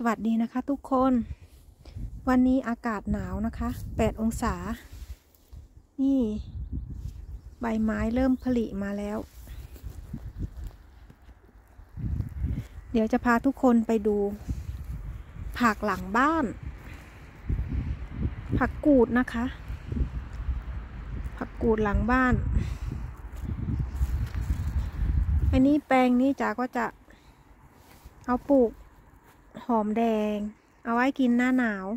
วัสดีนะคะทุกคนวันนี้อากาศหนาวนะคะ8 องศานี่ใบไม้เริ่มผลิมาแล้วเดี๋ยวจะพาทุกคนไปดูผักหลังบ้านผักกูดนะคะผักกูดหลังบ้านอันนี้แปลงนี้จ๋าก็จะเอาปลูกหอมแดงเอาไว้กินหน้าหนาว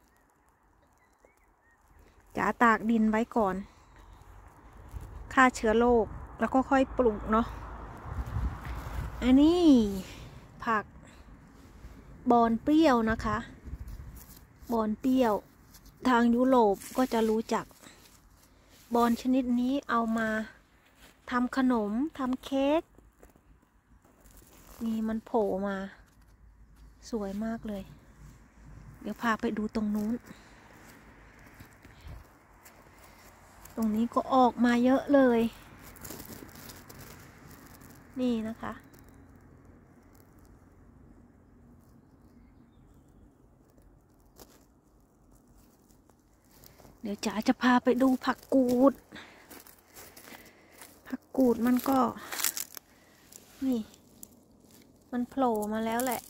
จ๋าตากดินไว้ก่อนฆ่าเชื้อโรคแล้วก็ค่อยปลูกเนาะอันนี้ผักบอนเปรี้ยวนะคะบอนเปรี้ยวทางยุโรปก็จะรู้จักบอนชนิดนี้เอามาทำขนมทำเค้กนี่มันโผล่มาสวยมากเลยเดี๋ยวพาไปดูตรงนู้นตรงนี้ก็ออกมาเยอะเลยนี่นะคะเดี๋ยวจ๋าจะพาไปดูผักกูดมันก็นี่มันโผล่มาแล้วแหละ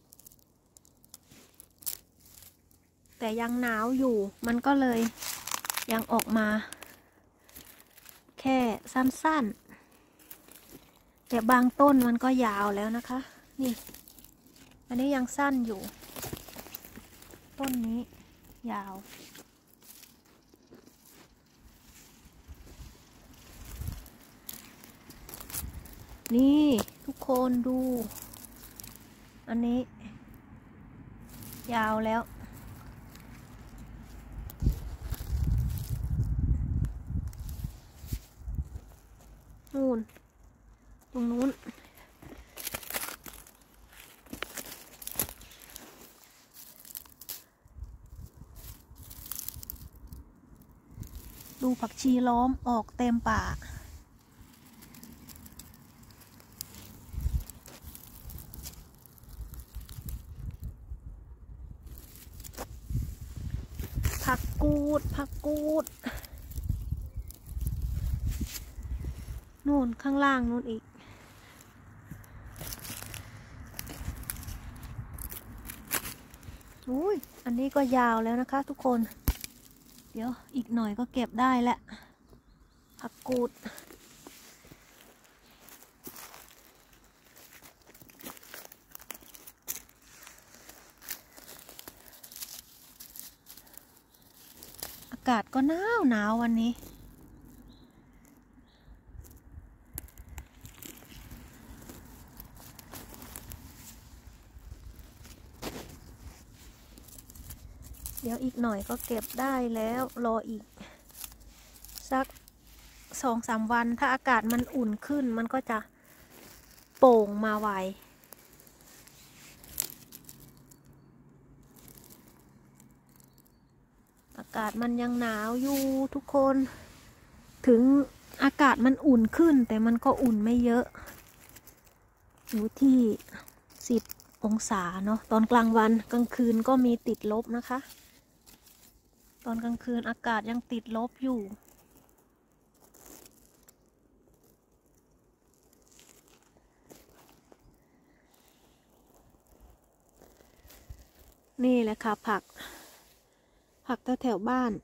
แต่ยังหนาวอยู่มันก็เลยยังออกมาแค่สั้นๆแต่บางต้นมันก็ยาวแล้วนะคะนี่อันนี้ยังสั้นอยู่ต้นนี้ยาวนี่ทุกคนดูอันนี้ยาวแล้วนู่นตรงนู้นดูผักชีล้อมออกเต็มป่าผักกูดนู่นข้างล่างนู่นอีกอุ้ยอันนี้ก็ยาวแล้วนะคะทุกคนเดี๋ยวอีกหน่อยก็เก็บได้แหละผักกูดอากาศก็หนาววันนี้เดี๋ยวอีกหน่อยก็เก็บได้แล้วรออีกสัก2-3 วันถ้าอากาศมันอุ่นขึ้นมันก็จะโป่งมาไวอากาศมันยังหนาวอยู่ทุกคนถึงอากาศมันอุ่นขึ้นแต่มันก็อุ่นไม่เยอะอยู่ที่10 องศาเนาะตอนกลางวันกลางคืนก็มีติดลบนะคะตอนกลางคืนอากาศยังติดลบอยู่นี่แหละค่ะผักแถวบ้าน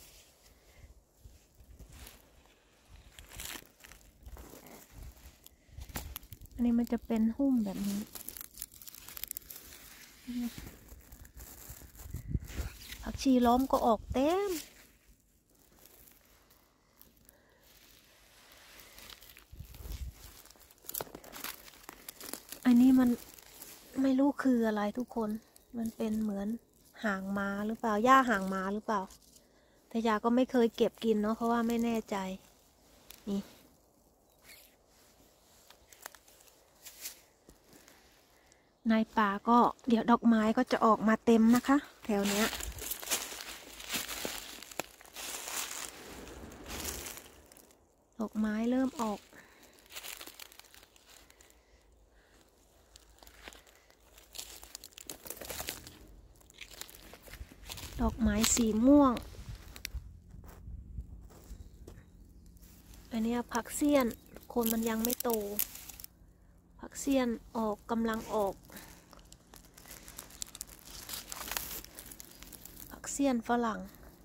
อันนี้มันจะเป็นหุ้มแบบนี้ผักชีล้อมก็ออกเต็มอันนี้มันไม่รู้คืออะไรทุกคนมันเป็นเหมือนหางม้าหรือเปล่าหญ้าหางม้าหรือเปล่าแต่ยาก็ไม่เคยเก็บกินเนาะเพราะว่าไม่แน่ใจนี่ในป่าก็เดี๋ยวดอกไม้ก็จะออกมาเต็มนะคะแถวเนี้ยดอกไม้เริ่มออกดอกไม้สีม่วงอันนี้ผักเสี้ยนคนมันยังไม่โตผักเสี้ยนกำลังออกผักเสี้ยนฝรั่ง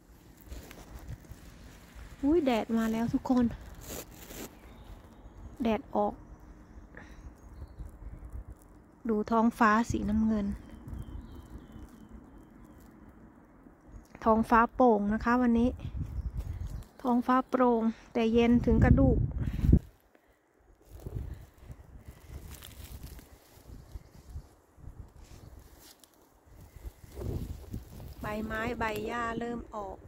อุ้ยแดดมาแล้วทุกคนแดดออกดูท้องฟ้าสีน้ำเงินท้องฟ้าโปร่งนะคะวันนี้ท้องฟ้าโปร่งแต่เย็นถึงกระดูกใบไม้ใบหญ้าเริ่มออก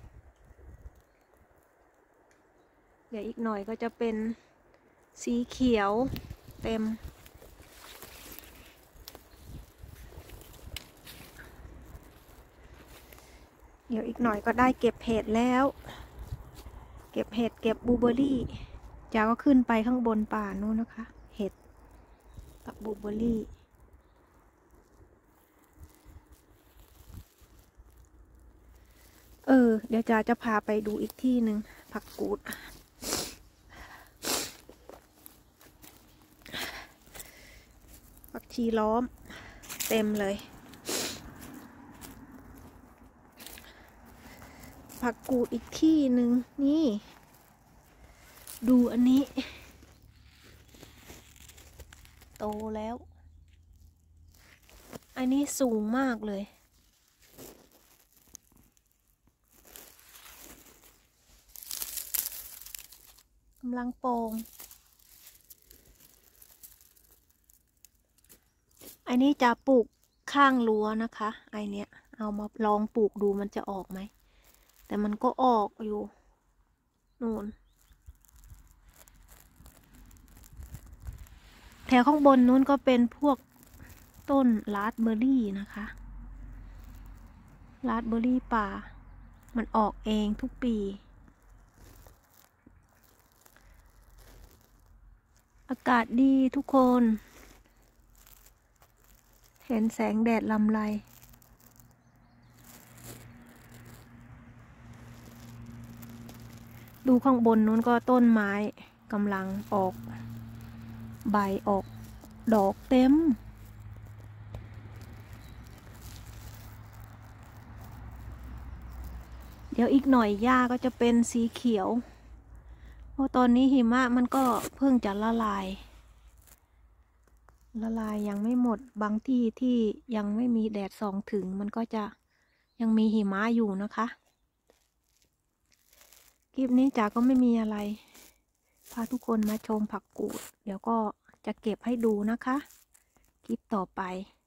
เดี๋ยวอีกหน่อยก็จะเป็นสีเขียวเต็มเดี๋ยวอีกหน่อยก็ได้เก็บเห็ดแล้วเก็บเห็ดเก็บบลูเบอร์รี่จากก็ขึ้นไปข้างบนป่านู้นนะคะเห็ดกับบลูเบอร์รี่เดี๋ยวจะพาไปดูอีกที่หนึ่งผักกูดผักชีล้อมเต็มเลยผักกูดอีกที่หนึ่งนี่ดูอันนี้โตแล้วอันนี้สูงมากเลยกำลังโป่งอันนี้จะปลูกข้างรั้วนะคะไอเนี้ยเอามาลองปลูกดูมันจะออกไหมแต่มันก็ออกอยู่นู่นแถวข้างบนนู้นก็เป็นพวกต้นราสเบอร์รี่นะคะราสเบอร์รี่ป่ามันออกเองทุกปีอากาศดีทุกคนเห็นแสงแดดลำไรดูข้างบนนู้นก็ต้นไม้กำลังออกใบออกดอกเต็มเดี๋ยวอีกหน่อยหญ้าก็จะเป็นสีเขียวเพราะตอนนี้หิมะมันก็เพิ่งจะละลายยังไม่หมดบางที่ที่ยังไม่มีแดดส่องถึงมันก็จะยังมีหิมะอยู่นะคะคลิปนี้จ๋าก็ไม่มีอะไรพาทุกคนมาชมผักกูดเดี๋ยวก็จะเก็บให้ดูนะคะคลิปต่อไป